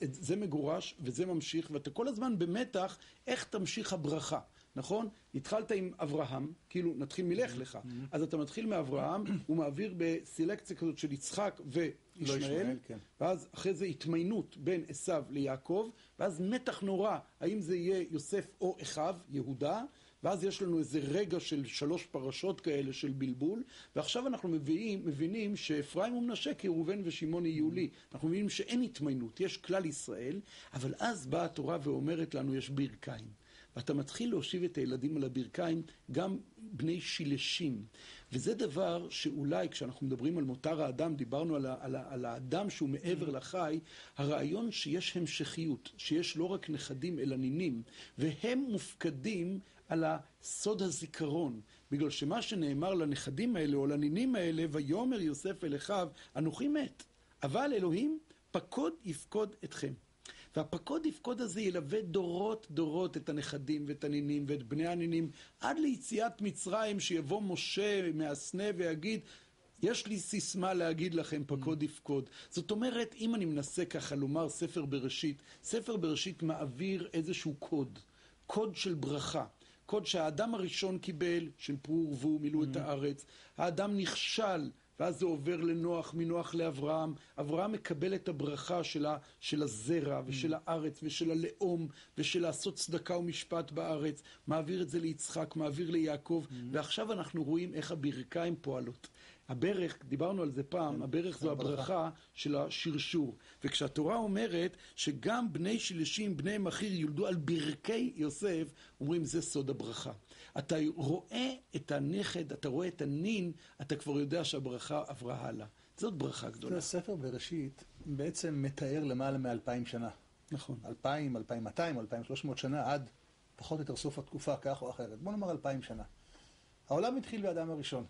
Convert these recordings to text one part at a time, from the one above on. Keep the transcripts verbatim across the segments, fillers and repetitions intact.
זה מגורש וזה ממשיך, ואתה כל הזמן במתח איך תמשיך הברכה, נכון? התחלת עם אברהם, כאילו נתחיל מלך לך, אז אתה מתחיל מאברהם, הוא מעביר בסלקציה כזאת של יצחק וישמעאל, ואז אחרי זה התמיינות בין עשיו ליעקב, ואז מתח נורא, האם זה יהיה יוסף או אחיו, יהודה, ואז יש לנו איזה רגע של שלוש פרשות כאלה של בלבול, ועכשיו אנחנו מביאים, מבינים שאפרים ומנשה כראובן ושמעון יהיו לי. אנחנו מבינים שאין התמיינות, יש כלל ישראל, אבל אז באה התורה ואומרת לנו יש ברכיים. ואתה מתחיל להושיב את הילדים על הברכיים, גם בני שילשים. וזה דבר שאולי כשאנחנו מדברים על מותר האדם, דיברנו על, על, על האדם שהוא מעבר לחי, הרעיון שיש המשכיות, שיש לא רק נכדים אלא נינים, והם מופקדים על הסוד הזיכרון, בגלל שמה שנאמר לנכדים האלה או לנינים האלה, ויאמר יוסף אל אחיו, אנוכי מת, אבל אלוהים פקוד יפקוד אתכם. והפקוד יפקוד הזה ילווה דורות דורות את הנכדים ואת הנינים ואת בני הנינים, עד ליציאת מצרים שיבוא משה מהסנה ויגיד, יש לי סיסמה להגיד לכם, פקוד יפקוד. זאת אומרת, אם אני מנסה ככה לומר ספר בראשית, ספר בראשית מעביר איזשהו קוד, קוד של ברכה. קוד שהאדם הראשון קיבל, של פרו ורבו, מילאו את הארץ, האדם נכשל, ואז זה עובר לנוח, מנוח לאברהם. אברהם מקבל את הברכה של, ה, של הזרע ושל הארץ ושל הלאום ושל לעשות צדקה ומשפט בארץ. מעביר את זה ליצחק, מעביר ליעקב, ועכשיו אנחנו רואים איך הברכיים פועלות. הברך, דיברנו על זה פעם, הברך זו הברכה של השרשור. וכשהתורה אומרת שגם בני שילשים, בני מחיר יולדו על ברכי יוסף, אומרים זה סוד הברכה. אתה רואה את הנכד, אתה רואה את הנין, אתה כבר יודע שהברכה עברה הלאה. זאת ברכה גדולה. הספר בראשית בעצם מתאר למעלה מאלפיים שנה. נכון. אלפיים, אלפיים מאתיים, אלפיים ושלוש מאות שנה עד פחות או יותר סוף התקופה, כך או אחרת. בוא נאמר אלפיים שנה. העולם התחיל באדם הראשון.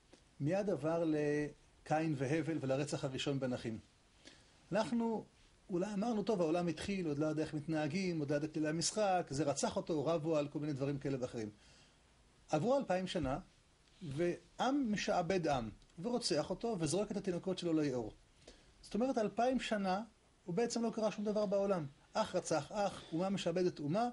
מיד עבר לקין והבל ולרצח הראשון בין אחים. אנחנו אולי אמרנו, טוב, העולם התחיל, עוד לא יודע איך מתנהגים, עוד לא יודע כלי המשחק, זה רצח אותו, רבו על כל מיני דברים כאלה ואחרים. עברו אלפיים שנה, ועם משעבד עם, ורוצח אותו, וזורק את התינוקות שלו ליאור. זאת אומרת, אלפיים שנה, הוא בעצם לא קרה שום דבר בעולם. אח רצח אח, אומה משעבדת אומה,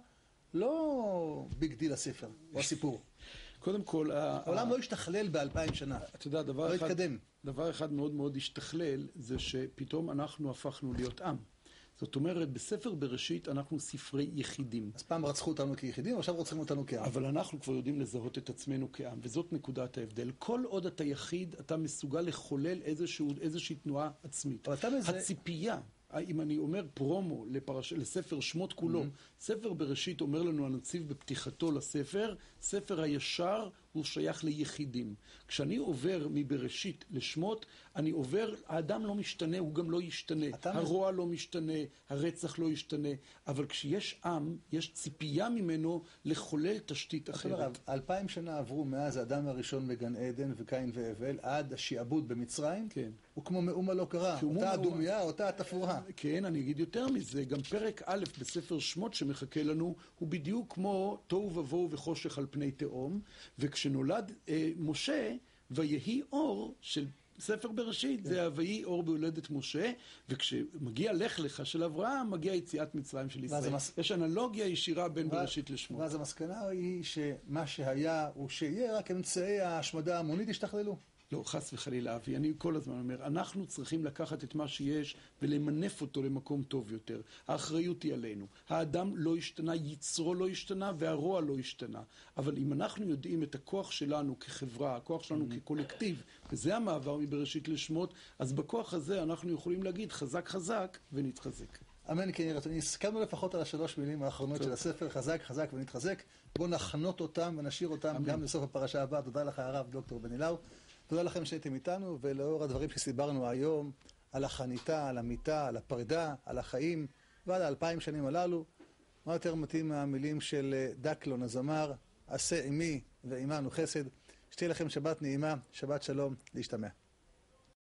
לא ביג דיל הספר, או הסיפור. קודם כל, העולם לא השתכלל באלפיים שנה. אתה יודע, דבר לא אחד, התקדם. דבר אחד מאוד מאוד השתכלל, זה שפתאום אנחנו הפכנו להיות עם. זאת אומרת, בספר בראשית אנחנו ספרי יחידים. אז פעם רצחו אותנו כיחידים, עכשיו רוצחים אותנו כעם. אבל אנחנו כבר יודעים לזהות את עצמנו כעם, וזאת נקודת ההבדל. כל עוד אתה יחיד, אתה מסוגל לחולל איזשהו, איזושהי תנועה עצמית. מזה... הציפייה, אם אני אומר פרומו לפרש... לספר שמות כולו, mm-hmm. ספר בראשית אומר לנו הנציב בפתיחתו לספר, ספר הישר הוא שייך ליחידים. כשאני עובר מבראשית לשמות, אני עובר, האדם לא משתנה, הוא גם לא ישתנה. הרוע לא משתנה, הרצח לא ישתנה, אבל כשיש עם, יש ציפייה ממנו לחולל תשתית אחרת. אלפיים שנה עברו מאז האדם הראשון בגן עדן וקין והבל, עד השיעבוד במצרים, כן. הוא כמו מאומה לא קרה, אותה הדומיה, אותה התפאורה. כן, אני אגיד יותר מזה, גם פרק א' בספר שמות שמחכה לנו, הוא בדיוק כמו תוהו ובוהו וחושך על פני תהום, וכשנולד אה, משה, ויהי אור של ספר בראשית, כן. זה ויהי אור בהולדת משה, וכשמגיע לך לך של אברהם, מגיע יציאת מצרים של ישראל. המס... יש אנלוגיה ישירה בין ו... בראשית לשמות. ואז המסקנה היא שמה שהיה הוא שיהיה, רק אמצעי ההשמדה ההמונית השתכללו. לא, חס וחלילה, אבי, אני כל הזמן אומר, אנחנו צריכים לקחת את מה שיש ולמנף אותו למקום טוב יותר. האחריות היא עלינו. האדם לא השתנה, יצרו לא השתנה והרוע לא השתנה. אבל אם אנחנו יודעים את הכוח שלנו כחברה, הכוח שלנו mm-hmm. כקולקטיב, וזה המעבר מבראשית לשמות, אז בכוח הזה אנחנו יכולים להגיד חזק חזק ונתחזק. אמן, כן, יראה, הסכמנו לפחות על השלוש מילים האחרונות טוב. של הספר, חזק, חזק ונתחזק. בואו נחנות אותם ונשאיר אותם אמן. גם לסוף הפרשה הבאה. תודה לך הרב דוקטור בני לאו. תודה לכם שהייתם איתנו, ולאור הדברים שסיברנו היום, על החניתה, על המיטה, על הפרידה, על החיים, ועל האלפיים שנים הללו, מה יותר מתאים מהמילים של דקלון הזמר, עשה עמי ועמנו חסד. שתהיה לכם שבת נעימה, שבת שלום, להשתמע.